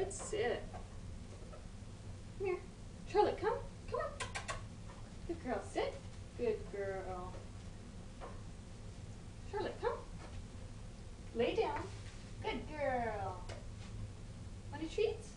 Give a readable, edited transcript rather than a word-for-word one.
Good sit. Come here. Charlotte, come. Come on. Good girl. Sit. Good girl. Charlotte, come. Lay down. Good girl. Want a treat?